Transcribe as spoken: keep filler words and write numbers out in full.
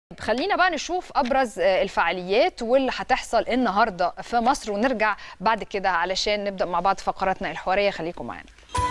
خلينا بقى نشوف أبرز الفعاليات واللي هتحصل النهاردة في مصر، ونرجع بعد كده علشان نبدأ مع بعض فقراتنا الحوارية. خليكم معانا.